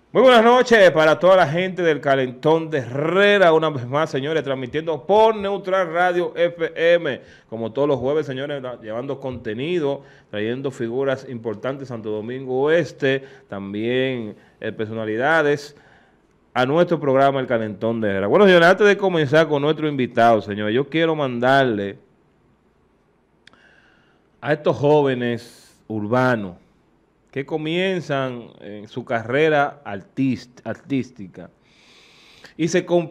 Muy buenas noches para toda la gente del Calentón de Herrera, una vez más, señores, transmitiendo por Neutral Radio FM, como todos los jueves, señores, llevando contenido, trayendo figuras importantes, Santo Domingo Oeste, también personalidades, a nuestro programa El Calentón de Herrera. Bueno, señores, antes de comenzar con nuestro invitado, señores, yo quiero mandarle a estos jóvenes urbanos que comienzan en su carrera artística y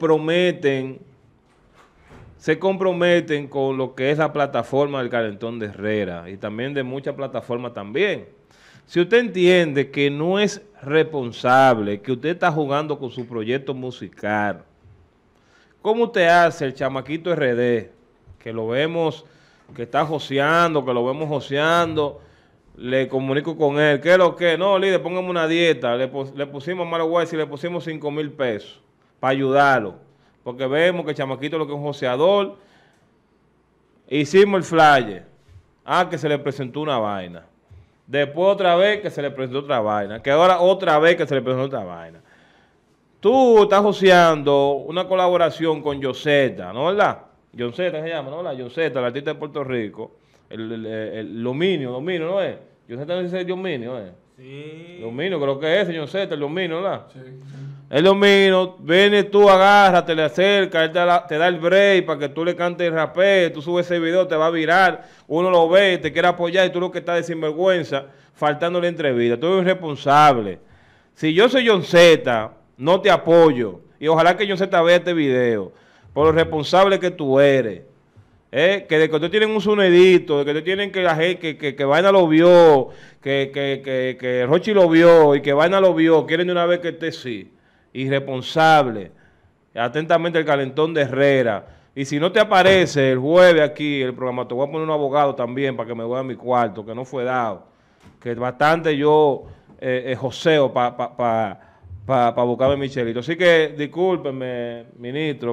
se comprometen con lo que es la plataforma del Calentón de Herrera y también de muchas plataformas también. Si usted entiende que no es responsable, que usted está jugando con su proyecto musical, ¿cómo usted hace el chamaquito RD, que lo vemos, que está joseando, que lo vemos joseando? Le comunico con él, ¿qué es lo que? No, líder, póngame una dieta, le pusimos a Malo y le pusimos 5,000 pesos para ayudarlo, porque vemos que el chamaquito lo que es un joseador. Hicimos el flyer, que se le presentó una vaina, después otra vez que se le presentó otra vaina, que ahora otra vez que se le presentó otra vaina. Tú estás joseando una colaboración con Yoseta, ¿no verdad? Yoseta se llama, ¿no verdad? Yoseta, el artista de Puerto Rico, el Dominio, ¿no es? Yoseta no dice Dominio, ¿eh? Sí. Dominio, creo que es, señor Zeta, el Dominio, ¿verdad? Sí. El Dominio, viene tú, agárrate, le acercas, él te da el break para que tú le cantes el rapé, tú subes ese video, te va a virar, uno lo ve, te quiere apoyar y tú lo que estás de sinvergüenza, faltándole entrevista. Tú eres irresponsable. Si yo soy John Z, no te apoyo. Y ojalá que John Z vea este video, por lo responsable que tú eres. Que de que tú tienen un sonidito, de que tú tienen que la gente, que Vaina lo vio, que Rochi lo vio y que Vaina lo vio, quieren de una vez que esté sí. Irresponsable. Atentamente el Calentón de Herrera. Y si no te aparece el jueves aquí el programa, te voy a poner un abogado también para que me vaya a mi cuarto, que no fue dado. Que bastante yo joseo para buscarme mi chelito. Así que discúlpenme, ministro,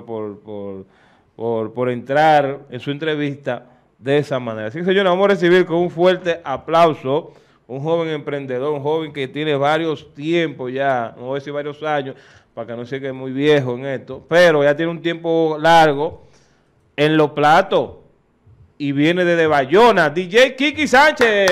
por entrar en su entrevista de esa manera. Así que, señores, vamos a recibir con un fuerte aplauso un joven emprendedor, un joven que tiene varios tiempos ya, no voy a decir varios años, para que no se quede muy viejo en esto, pero ya tiene un tiempo largo en los platos y viene desde Bayona, DJ Kiki Sánchez.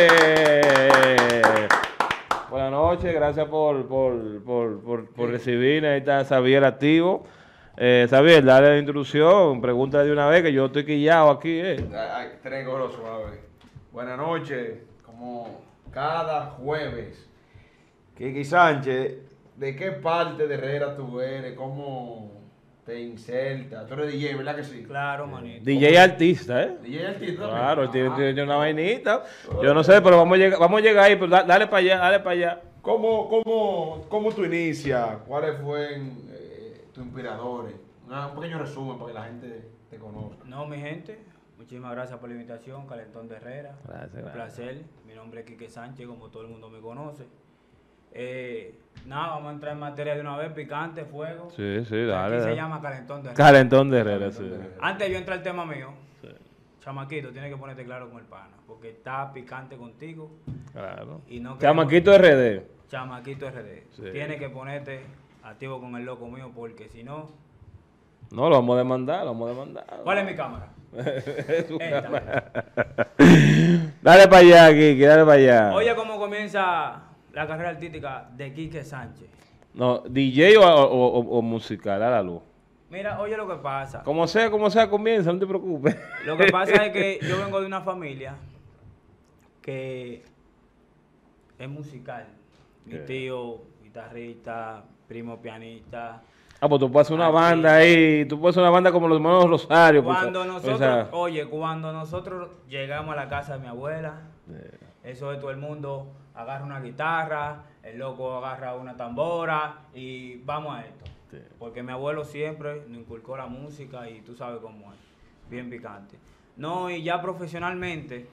Buenas noches, gracias por recibirme. Ahí está Xavier activo. Xavier, dale la introducción, pregúntale de una vez que yo estoy quillado aquí. Tengo lo suave. Buenas noches, como cada jueves. Kiki Sánchez, ¿de qué parte de Herrera tú eres? ¿Cómo te insertas? Tú eres DJ, ¿verdad que sí? Claro, manito. DJ artista, ¿eh? DJ artista. Claro, él tiene una vainita. Yo no sé, pero vamos a llegar ahí, pero dale para allá, dale para allá. ¿Cómo tú inicias? ¿Cuáles fueron tus inspiradores? Un pequeño resumen para que la gente te conozca. No, mi gente, muchísimas gracias por la invitación, Calentón de Herrera. Gracias. Un placer. Mi nombre es Quique Sánchez, como todo el mundo me conoce. Nada, vamos a entrar en materia de una vez, picante, fuego. Sí, Aquí dale. se llama Calentón de Herrera. Calentón de Herrera, sí. Antes de yo entrar al tema mío, chamaquito, tienes que ponerte claro con el pana, porque está picante contigo. Claro. Y no Chamaquito RD. Chamaquito RD. Sí. Tienes que ponerte activo con el loco mío, porque si no... No, lo vamos a demandar, ¿Cuál es mi cámara? Esta. Dale para allá, Kiki, dale para allá. Oye, ¿cómo comienza la carrera artística de Quique Sánchez? No, DJ o musical, a la luz. Mira, oye lo que pasa. Como sea, comienza, no te preocupes. Lo que pasa es que yo vengo de una familia que es musical. Mi tío, guitarrista, primo pianista. Pues tú puedes hacer una banda ahí, tú puedes hacer una banda como los hermanos Rosario. Cuando nosotros, oye, cuando nosotros llegamos a la casa de mi abuela, eso es todo el mundo agarra una guitarra, el loco agarra una tambora y vamos a esto. Sí. Porque mi abuelo siempre nos inculcó la música y tú sabes cómo es, bien picante. No, y ya profesionalmente,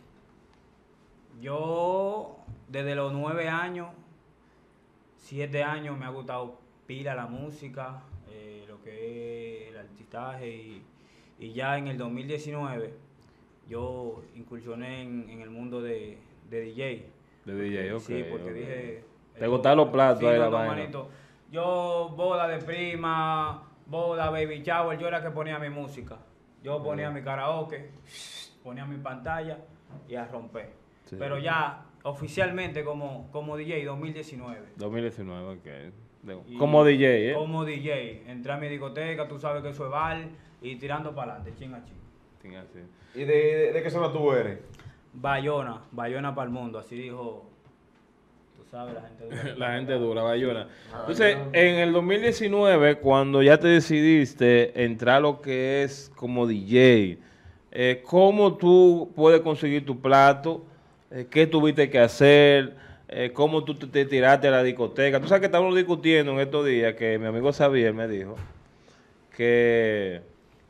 yo desde los 9 años, 7 años me ha gustado pila la música, lo que es el artistaje y ya en el 2019 yo incursioné en el mundo de DJ. De DJ, ok. Sí, porque dije... ¿Te gustaban los platos ahí, la vaina? Manito, Yo, boda de prima, boda, baby shower, yo era que ponía mi música. Yo ponía mi karaoke, ponía mi pantalla y a romper. Sí. Pero ya oficialmente como DJ 2019. 2019, ok. Y Como DJ, ¿eh? Como DJ. Entré a mi discoteca, tú sabes que eso es bar, y tirando para adelante, ching a ching. Sí, así. ¿Y de qué zona tú eres? Bayona para el mundo, así dijo, tú sabes, la gente dura. La gente dura, Bayona. Entonces, en el 2019, cuando ya te decidiste entrar a lo que es como DJ, ¿cómo tú puedes conseguir tu plato? ¿Qué tuviste que hacer? ¿Cómo tú te tiraste a la discoteca? Tú sabes que estábamos discutiendo en estos días que mi amigo Xavier me dijo que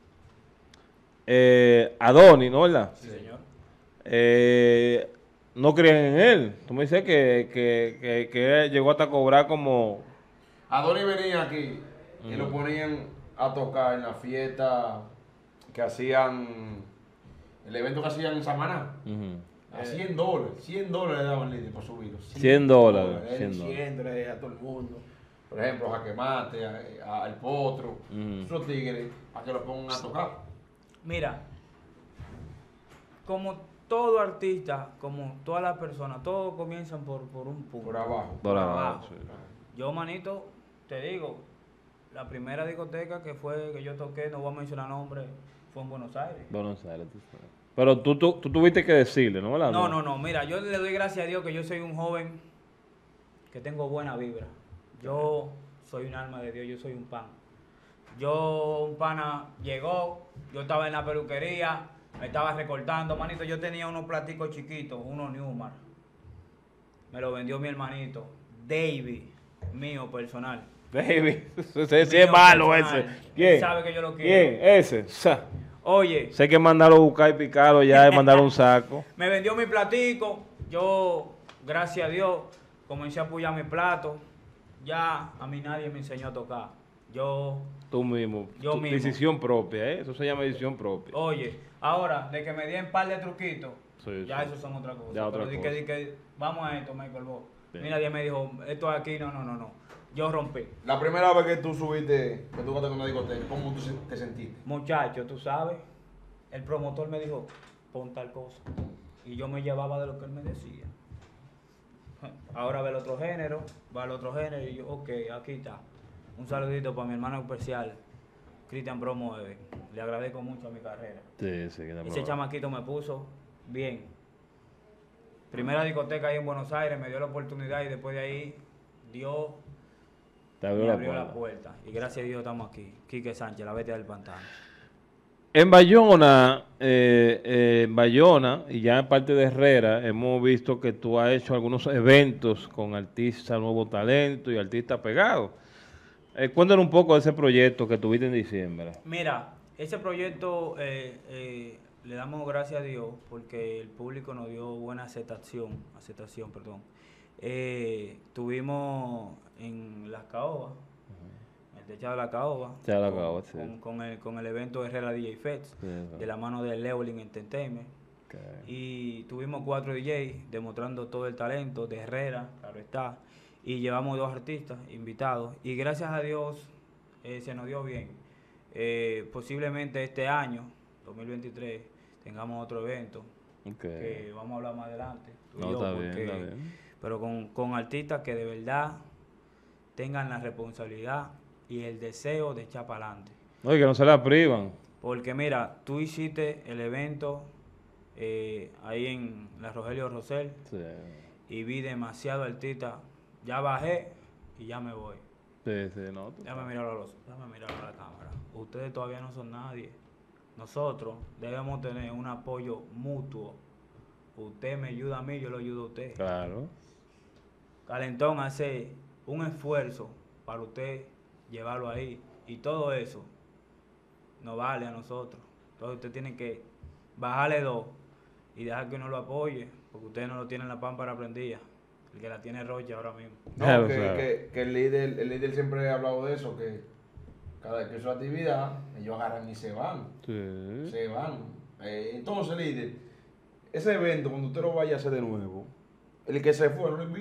Adonis, ¿no, verdad? Sí, señor. No creían en él. Tú me dices que él llegó hasta cobrar como... Adonis venía aquí y lo ponían a tocar en la fiesta que hacían, el evento que hacían en Samaná. A $100, $100 le daban líder por subirlo. $100, Él 100 100 le decía a todo el mundo. Por ejemplo, a Jaque Mate, al Potro, esos tigres, a que lo pongan a tocar. Mira, como todo artista, como todas las personas, todos comienzan por un punto. Por abajo. Por abajo. abajo, sí. Yo, manito, te digo, la primera discoteca que yo toqué, no voy a mencionar nombre, fue en Buenos Aires. Buenos Aires, tú sabes. Pero tú tuviste que decirle, ¿no? ¿Verdad? No, mira, yo le doy gracias a Dios que yo soy un joven que tengo buena vibra. Yo soy un alma de Dios, yo soy un pan. Un pana llegó, yo estaba en la peluquería, me estaba recortando, manito, yo tenía unos platicos chiquitos, unos Newmar. Me lo vendió mi hermanito, David, mío personal. Baby, ese Mío es malo personal. ese. Él ¿Quién? sabe que yo lo quiero. ¿Quién? Ese. Oye, Sé que mandarlo a buscar y picarlo ya y mandarlo a un saco. me vendió mi platico, yo, gracias a Dios, comencé a apoyar mi plato. Ya a mí nadie me enseñó a tocar. Tú mismo. Yo mismo. Decisión propia, ¿eh? Eso se llama decisión propia. Oye, ahora, de que me di un par de truquitos, Sí, ya sí. eso son otra cosa. Ya otra Pero cosa. di que, vamos a esto, Michael Bo. Sí. Mira, nadie me dijo, esto aquí, no. Yo rompí. La primera vez que tú subiste, que tú cantaste en una discoteca, ¿cómo tú te sentiste? Muchacho, tú sabes, el promotor me dijo, pon tal cosa. Y yo me llevaba de lo que él me decía. Ahora va el otro género, y yo, ok, aquí está. Un saludito para mi hermano especial, Cristian Bromo. Le agradezco mucho a mi carrera. Sí, que te Ese chamaquito me puso bien. Primera discoteca ahí en Buenos Aires, me dio la oportunidad y después de ahí Dios te me abrió abrió la la puerta. puerta. Y gracias a Dios estamos aquí. Quique Sánchez, la bestia del pantano. En Bayona, y ya en parte de Herrera, hemos visto que tú has hecho algunos eventos con artistas nuevo talento y artistas pegados. Cuéntanos un poco de ese proyecto que tuviste en diciembre. Mira, ese proyecto le damos gracias a Dios porque el público nos dio buena aceptación. Tuvimos en Las Caobas, el techado de La Caoba, Techado de La Caoba, sí. con el evento Herrera DJ Fest, Sí, eso. de la mano de Leolin Entertainment. Okay. Y tuvimos 4 DJs demostrando todo el talento de Herrera, claro está. Y llevamos 2 artistas invitados. Y gracias a Dios se nos dio bien. Posiblemente este año, 2023, tengamos otro evento. Okay. Que vamos a hablar más adelante. tú y No, yo, está bien, porque- está bien. Pero con artistas que de verdad tengan la responsabilidad y el deseo de echar para adelante. No, y que no se la privan. Porque mira, tú hiciste el evento ahí en la Rogelio Rosell Sí, y vi demasiado artistas. Ya bajé y ya me voy. sí, no. Déjame mirarlo a la cámara. Ustedes todavía no son nadie. Nosotros debemos tener un apoyo mutuo. Usted me ayuda a mí, yo lo ayudo a usted. Claro. Calentón hace un esfuerzo para usted llevarlo ahí. Y todo eso nos vale a nosotros. Entonces usted tiene que bajarle 2 y dejar que uno lo apoye, porque ustedes no lo tienen la pámpara prendida. El que la tiene Rocha ahora mismo. No, Ya lo que, sabes. que el líder siempre ha hablado de eso, que cada vez que es su actividad, ellos agarran y se van. Sí. Se van. Entonces, líder, ese evento, cuando usted lo vaya a hacer de nuevo, el que se fue, no lo invite.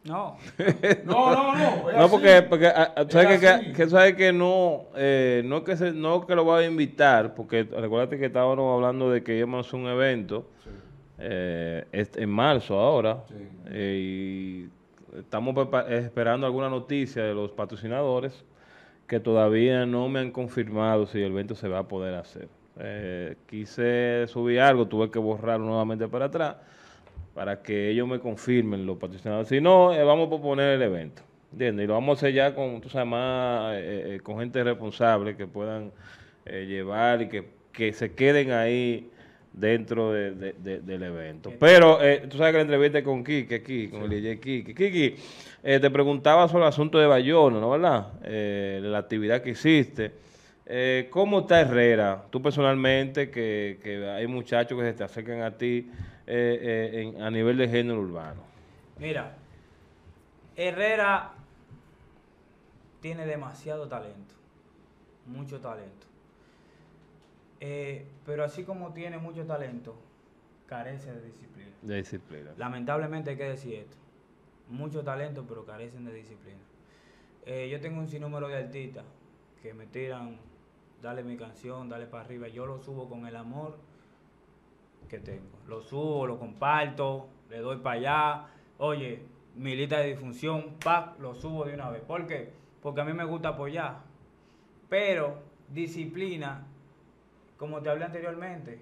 No. No. es No, así. porque sabes Es así. que sabes que no, no que lo voy a invitar, porque recuérdate que estábamos hablando de que íbamos a hacer un evento Sí, en marzo ahora, sí. y estamos esperando alguna noticia de los patrocinadores que todavía no me han confirmado si el evento se va a poder hacer. Quise subir algo, tuve que borrarlo nuevamente para atrás para que ellos me confirmen los patrocinadores. Si no, vamos a proponer el evento, ¿entiendes? Y lo vamos a hacer ya con, tú sabes, más, con gente responsable que puedan llevar y que se queden ahí dentro del evento. Pero tú sabes que la entrevista es con Kike aquí, con el DJ Kike. Kike, te preguntaba sobre el asunto de Bayona, ¿no? ¿Verdad? De la actividad que hiciste. ¿Cómo está Herrera? Tú personalmente, que hay muchachos que se te acercan a ti a nivel de género urbano. Mira, Herrera tiene demasiado talento, mucho talento. Pero así como tiene mucho talento, carece de disciplina. De disciplina. Lamentablemente hay que decir esto. Mucho talento, pero carecen de disciplina. Yo tengo un sinnúmero de artistas que me tiran, dale mi canción, dale para arriba. Yo lo subo con el amor que tengo. Lo subo, lo comparto, le doy para allá. Oye, mi lista de difusión, lo subo de una vez. ¿Por qué? Porque a mí me gusta apoyar. Pero disciplina, como te hablé anteriormente,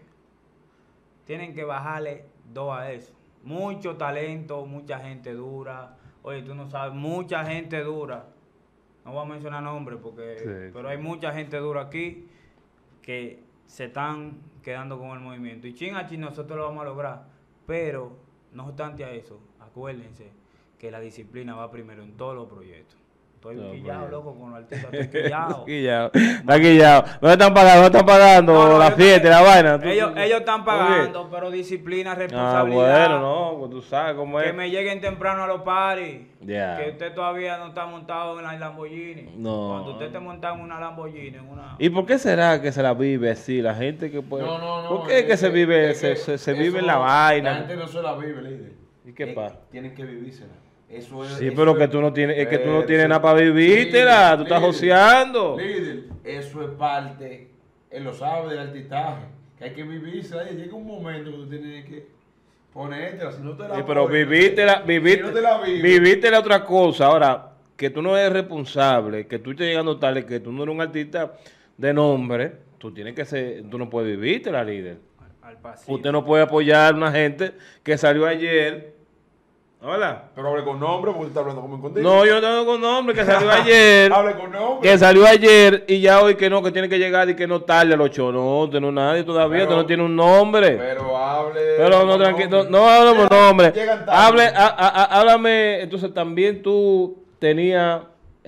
tienen que bajarle 2 a eso. Mucho talento, mucha gente dura. Oye, tú no sabes, mucha gente dura. No voy a mencionar nombres pero hay mucha gente dura aquí que se están quedando con el movimiento. Y chin a chin nosotros lo vamos a lograr. Pero, no obstante a eso, acuérdense que la disciplina va primero en todos los proyectos. Estoy quillado, loco, con los artistas, estoy quillado. Está quillado. ¿No están pagando? ¿No están pagando No, la fiesta y la vaina? Ellos están pagando, pero disciplina, responsabilidad. Bueno, no, pues tú sabes cómo es. Que me lleguen temprano a los paris. Ya. Que usted todavía no está montado en la Lamborghini. No. Cuando usted esté montado en una Lamborghini, en una... ¿Y por qué será que se la vive así? La gente que puede... No. ¿Por qué es que se vive, se vive en la vaina? La gente no se la vive, líder. ¿Y qué pasa? Tienen que vivírsela. Eso es, Sí, eso pero que es- tú no tienes, es que tú no eso- tienes nada para vivírtela, tú estás líder, joseando. Líder, eso es parte, él lo sabe del artistaje, que hay que vivírsela. Y llega un momento que tú tienes que ponértela, si no te la Sí, pero pones, vivírtela, si no te la vives, vivírtela otra cosa. Ahora, que tú no eres responsable, que tú estés llegando tarde, que tú no eres un artista de nombre, tú tienes que ser, tú no puedes vivírtela, líder. Al pasito. Usted no puede apoyar a una gente que salió ayer. Hola. pero hable con nombre porque usted está hablando como contigo. No, yo no tengo con nombre, que salió ayer. Hable con nombre. Que salió ayer y ya hoy que no, que tiene que llegar y que no tarde a los 8. No, usted no es nadie todavía, Pero- usted no tiene un nombre. Pero hable. Pero no, con tranquilo, nombre. no hablamos Llegan- nombre. Llegan tarde. Háblame, entonces también tú tenías,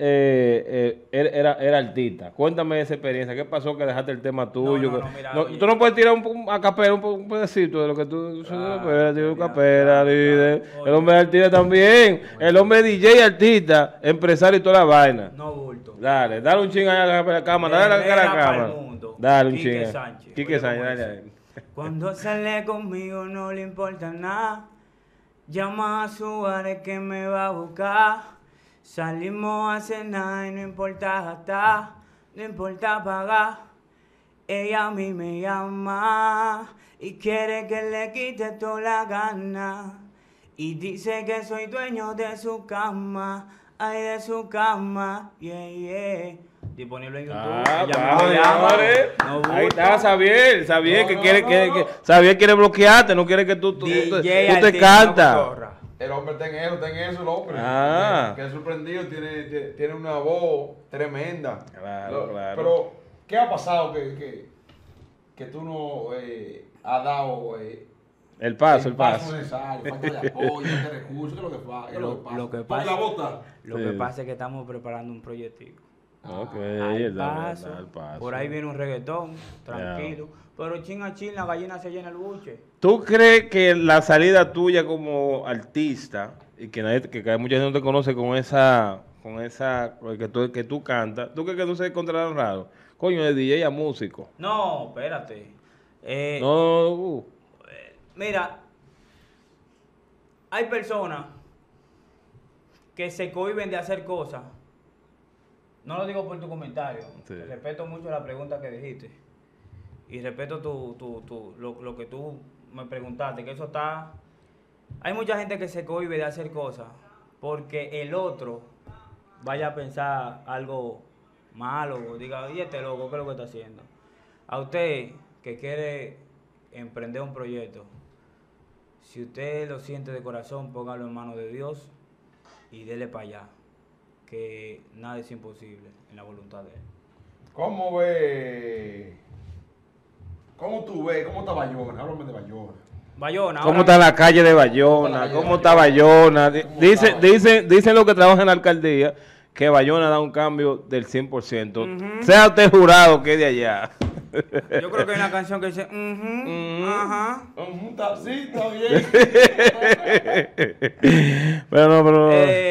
era artista. Cuéntame esa experiencia. ¿Qué pasó que dejaste el tema tuyo? no, Que- mira, no, oye. tú no puedes tirar a capela un pedacito de lo que tú... Claro, Tira un claro, capela, líder. oye. El hombre es artista también. El hombre es DJ, artista, empresario y toda la vaina. No bulto. Dale un ching allá a la cámara, dale a Herrera la pa'l cámara. mundo. Dale un Quique ching. Sánchez. Quique Oye, Sánchez, ¿cómo dale. dice? Cuando sale conmigo no le importa nada. Llama a su bares que me va a buscar. Salimos a cenar y no importa gastar, no importa pagar. Ella a mí me llama y quiere que le quite toda la gana. Y dice que soy dueño de su cama, ay de su cama, yeah. Disponible en YouTube. Ella me llama. señores. No Ahí bulto. está Xavier No, que no, quiere, no, que, no. que- Xavier quiere bloquearte, no quiere que tú DJ te artista, cantas. cotorra. El hombre está en eso, el hombre. Ah. Que es sorprendido, tiene una voz tremenda. Claro, claro. Pero, ¿qué ha pasado que tú no has dado El paso. necesario? Falta de apoyo, falta de recursos, ¿qué es lo que pasa? ¿Qué es lo que pasa? Lo que ¿Por pasa- la bota? Lo Sí. que pasa es que estamos preparando un proyectico. Ok, Al dale, paso, al paso. por ahí viene un reggaetón, tranquilo. Pero chin a chin, la gallina se llena el buche. ¿Tú crees que la salida tuya como artista, y que, que mucha gente no te conoce con esa que tú cantas, ¿tú crees que tú se encontrarás raro? Coño, de DJ a músico. No, espérate. No, Mira, hay personas que se cohíben de hacer cosas. No lo digo por tu comentario. Sí. Respeto mucho la pregunta que dijiste. Y respeto lo que tú me preguntaste, que eso está... Hay mucha gente que se cohíbe de hacer cosas porque el otro vaya a pensar algo malo, o diga, y este loco, ¿qué es lo que está haciendo? A usted que quiere emprender un proyecto, si usted lo siente de corazón, póngalo en manos de Dios y dele para allá, que nada es imposible en la voluntad de Él. ¿Cómo ve? ¿Cómo tú ves? ¿Cómo está Bayona? Háblame de Bayona. Bayona, ¿Cómo ahora está la calle de Bayona? ¿Cómo está Bayona? Dicen los que trabajan en la alcaldía que Bayona da un cambio del 100%. Sea usted jurado que es de allá. yo creo que hay una canción que dice, ajá. Sí, está bien. Pero no, pero...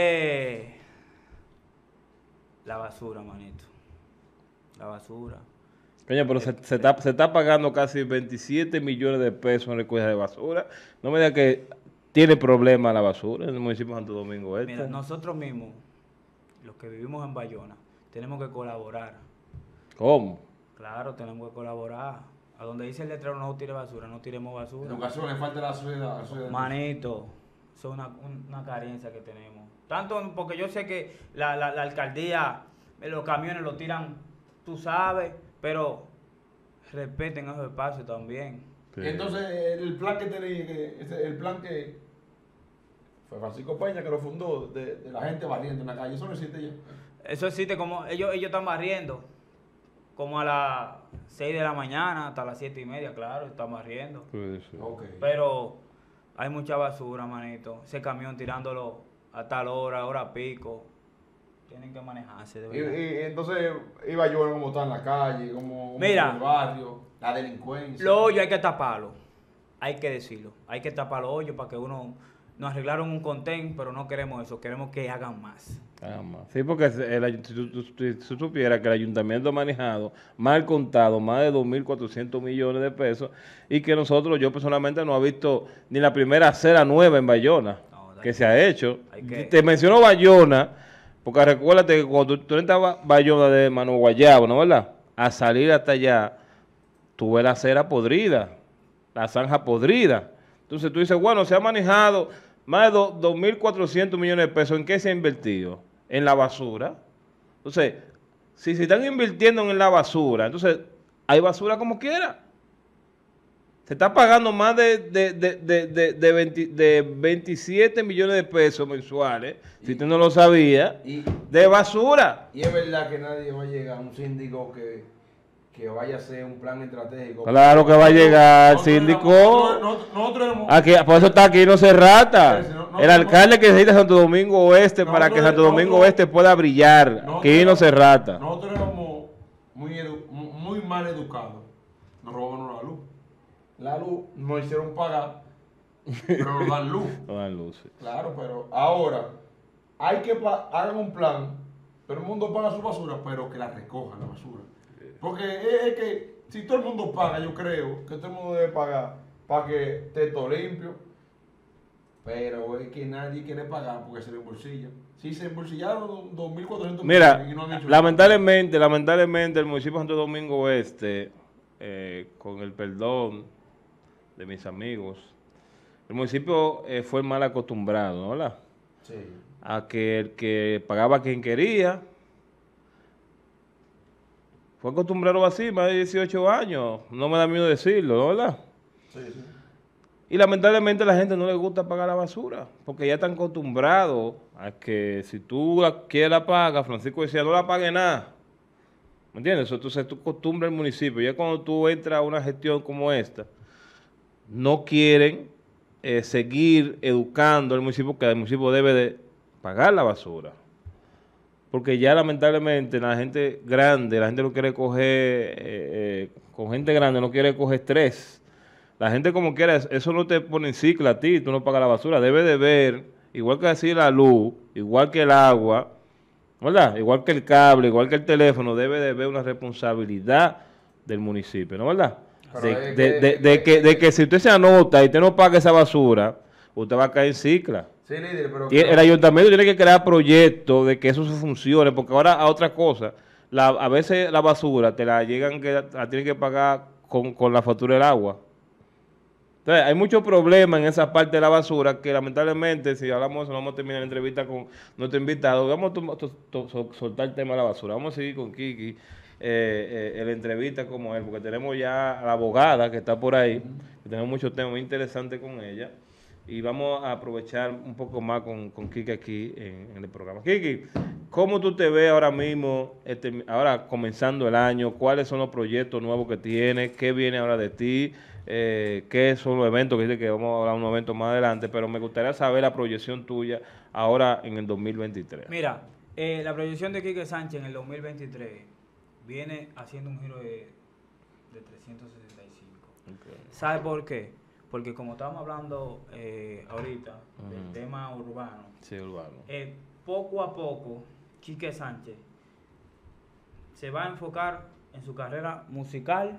La basura, manito. La basura. Coño, pero se está pagando casi 27 millones de pesos en recogida de basura. No me diga que tiene problema la basura en el municipio de Santo Domingo Este. Mira, nosotros mismos, los que vivimos en Bayona, tenemos que colaborar. ¿Cómo? Claro, tenemos que colaborar. A donde dice el letrero no tire basura, no tiremos basura. Educación, le falta la sociedad. Manito, eso es una carencia que tenemos. Tanto porque yo sé que la alcaldía, los camiones lo tiran, tú sabes, pero respeten esos espacios también. Sí. Entonces, el plan que tenéis, el plan que fue Francisco Peña que lo fundó, de la gente barriendo en la calle, eso no existe ya. Eso existe como, ellos están barriendo, como a las 6 de la mañana hasta las 7:30, claro, están barriendo. Pues, sí. Okay. Pero hay mucha basura, manito. Ese camión tirándolo a tal hora pico. Tienen que manejarse, de verdad. Y entonces, y Bayona como está en la calle, como Mira, en el barrio, la delincuencia. Los hoyos hay que taparlo. Hay que decirlo. Hay que tapar los hoyos para que uno... Nos arreglaron un contén, pero no queremos eso. Queremos que hagan más. Sí, porque si supiera que el ayuntamiento ha manejado, mal contado, más de 2.400 millones de pesos, y que yo personalmente no he visto ni la primera acera nueva en Bayona, que se ha hecho. Te menciono Bayona, porque recuérdate que cuando tú entras a Bayona de Mano Guayabo, ¿no verdad? A salir hasta allá, tú ves la acera podrida, la zanja podrida. Entonces tú dices, bueno, se ha manejado más de 2.400 millones de pesos. ¿En qué se ha invertido? En la basura. Entonces, si se están invirtiendo en la basura, entonces hay basura como quiera. Se está pagando más de 27 millones de pesos mensuales, si usted no lo sabía, de basura. Y es verdad que nadie va a llegar a un síndico que vaya a hacer un plan estratégico. Claro que va a llegar el síndico. Aquí, por eso está aquí no se rata. El alcalde que necesita Santo Domingo Oeste para que Santo Domingo Oeste pueda brillar. Aquí no se rata. Nosotros éramos muy mal educados. Nos robaron la luz. La luz nos hicieron pagar, pero nos dan luz. No dan luz. Sí. Claro, pero ahora hay que hagan un plan, pero el mundo paga su basura, pero que la recojan la basura. Porque es que si todo el mundo paga, yo creo que todo el mundo debe pagar para que esté todo limpio. Pero es que nadie quiere pagar porque se le embolsilla. Si se embolsillaron 2.400 Mira, millones y no han hecho lamentablemente el municipio de Santo Domingo Oeste, con el perdón de mis amigos, el municipio fue mal acostumbrado, ¿no? ¿Verdad? Sí. A que el que pagaba quien quería. Fue acostumbrado así, más de 18 años. No me da miedo decirlo, ¿no? ¿Verdad? Sí, sí. Y lamentablemente a la gente no le gusta pagar la basura, porque ya están acostumbrados a que si tú quieres la pagas, Francisco decía, no la pague nada. ¿Me entiendes? Entonces tú acostumbras al municipio. Ya cuando tú entras a una gestión como esta, no quieren seguir educando al municipio, que el municipio debe de pagar la basura. Porque ya lamentablemente la gente grande, la gente no quiere coger, con gente grande no quiere coger estrés. La gente como quiera, eso no te pone en ciclo a ti, tú no pagas la basura. Debe de ver, igual que así la luz, igual que el agua, ¿verdad? Igual que el cable, igual que el teléfono, debe de ver una responsabilidad del municipio, ¿no verdad? De que si usted se anota y usted no paga esa basura, usted va a caer en cicla. Sí, líder, pero... El ayuntamiento tiene que crear proyectos de que eso funcione, porque ahora a otra cosa, a veces la basura te la llegan que la tienen que pagar con la factura del agua. Entonces, hay muchos problemas en esa parte de la basura que lamentablemente, si hablamos de eso, no vamos a terminar la entrevista con nuestro invitado. Vamos a soltar el tema de la basura. Vamos a seguir con Kiki en la entrevista como él, porque tenemos ya a la abogada que está por ahí, que tenemos muchos temas muy interesantes con ella. Y vamos a aprovechar un poco más con Kiki aquí en el programa. Kiki, ¿cómo tú te ves ahora mismo, ahora comenzando el año? ¿Cuáles son los proyectos nuevos que tienes? ¿Qué viene ahora de ti? ¿Qué son los eventos? Que dice que vamos a hablar de un evento más adelante, pero me gustaría saber la proyección tuya ahora en el 2023. Mira, la proyección de Quique Sánchez en el 2023 viene haciendo un giro de 365. Okay. ¿Sabe por qué? Porque como estábamos hablando ahorita del tema urbano, sí, urbano. Poco a poco Quique Sánchez se va a enfocar en su carrera musical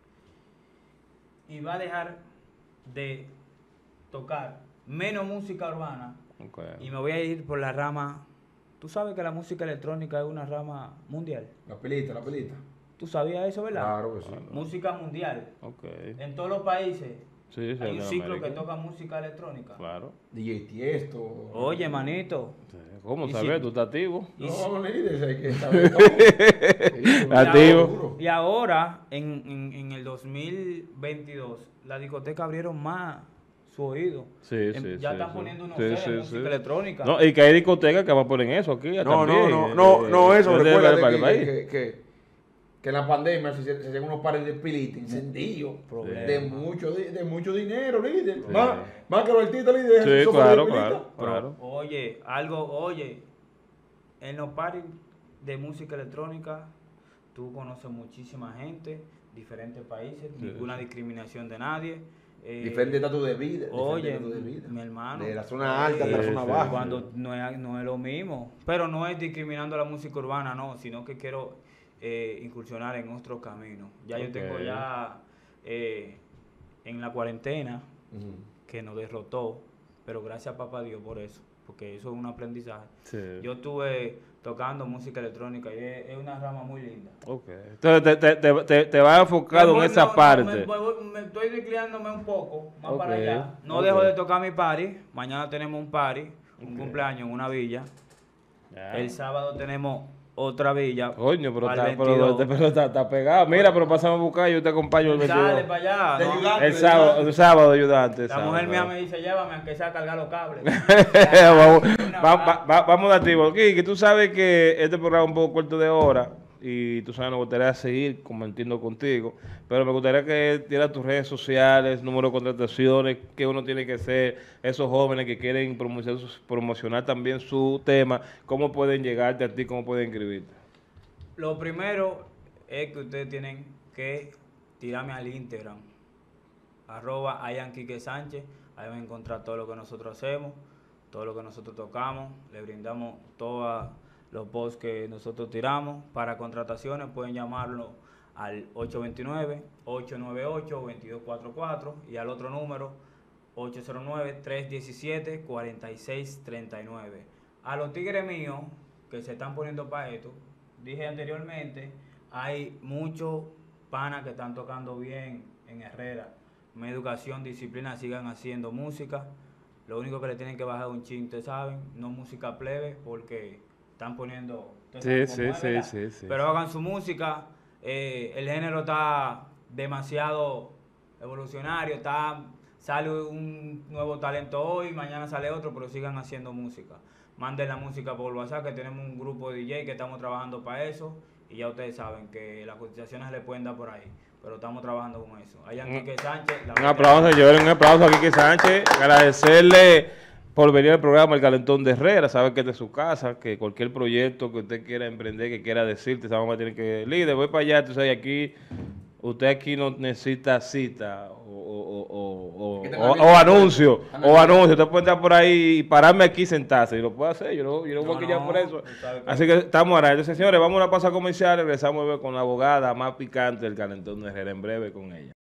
y va a dejar de tocar menos música urbana, Okay. y me voy a ir por la rama. Tú sabes que la música electrónica es una rama mundial. La pelita. ¿Tú sabías eso, verdad? Claro que sí. Música mundial. Okay. En todos los países Sí, hay un de ciclo América. que toca música electrónica. Claro. DJ Tiesto. Oye, manito. Sí. ¿Cómo Y sabes? si- ¿Tú estás activo? No, líder, hay que saber todo. Sí, Activo. seguro. Y ahora, en el 2022, la discoteca abrieron más su oído. Sí, Ya sí, están sí. poniendo unos Sí, de sí, música sí. electrónica. No, y que hay discotecas que van a poner eso aquí. No, también, no, eso, es de- recuerda para el país. que en la pandemia se hacían unos pares de pilita encendidos Problema. de mucho dinero, líder. Sí. Más que los artistas, líder. Sí, esos claro, de pilita. claro, claro. Oye, en los parties de música electrónica, tú conoces muchísima gente, diferentes países, Sí, ninguna sí. discriminación de nadie. Diferente estatus de vida. Oye, diferente estatus de vida. mi hermano. De la zona alta, de la Sí, zona sí, baja. Cuando no es lo mismo. Pero no es discriminando la música urbana, no, sino que quiero incursionar en otro camino. Ya yo tengo Ok. ya en la cuarentena Ujú. que nos derrotó, pero gracias a papá Dios por eso, porque eso es un aprendizaje. Sí. Yo estuve tocando música electrónica y es una rama muy linda. Ok. Entonces te vas enfocado en esa parte. Me estoy declinándome un poco más Ok, para allá. No ok. dejo de tocar mi party. Mañana tenemos un party, un Ok. cumpleaños en una villa. Ya. El sábado tenemos otra villa. Coño, pero al está, 22. pero está pegado. Mira, pero pasamos a buscar, yo te acompaño el 22. Dale para allá. De ¿no? ayudante. El sábado ayudante. La mujer mía me dice, llévame aunque sea a cargar los cables. vamos, Una vamos a activo. Que tú sabes que este programa es un poco corto de hora y tú sabes, nos gustaría seguir compartiendo contigo, pero me gustaría que dieras tus redes sociales, número de contrataciones, que uno tiene que hacer, esos jóvenes que quieren promocionar también su tema, cómo pueden llegarte a ti, cómo pueden inscribirte. Lo primero es que ustedes tienen que tirarme al Instagram, @IamKikeSánchez. Ahí van a encontrar todo lo que nosotros hacemos, todo lo que nosotros tocamos. Le brindamos todos los posts que nosotros tiramos. Para contrataciones pueden llamarlo al 829-898-2244 y al otro número 809-317-4639. A los tigres míos que se están poniendo para esto, dije anteriormente, hay muchos panas que están tocando bien en Herrera. Mi educación, disciplina, sigan haciendo música. Lo único que le tienen que bajar un chin, ustedes saben, no música plebe, porque están poniendo... ustedes Sí, saben cómo sí, es, sí, ¿verdad? sí, sí. Pero hagan su música. El género está demasiado evolucionario, sale un nuevo talento hoy, mañana sale otro, pero sigan haciendo música. Manden la música por WhatsApp, que tenemos un grupo de DJ que estamos trabajando para eso, y ya ustedes saben que las cotizaciones se le pueden dar por ahí, pero estamos trabajando con eso. Allá Quique Sánchez. Un aplauso, señores, un aplauso a Quique Sánchez. Agradecerle por venir al programa El Calentón de Herrera. Sabe que este es su casa, que cualquier proyecto que usted quiera emprender, que quiera decirte, sabemos que tiene que... Líder, voy para allá, usted aquí no necesita cita o anuncio, Usted puede estar por ahí y pararme aquí y sentarse, y lo puede hacer, yo no voy a quillar por eso. Así que estamos ahora. Entonces, señores, vamos a una pausa comercial, regresamos con la abogada más picante del Calentón de Herrera en breve con ella.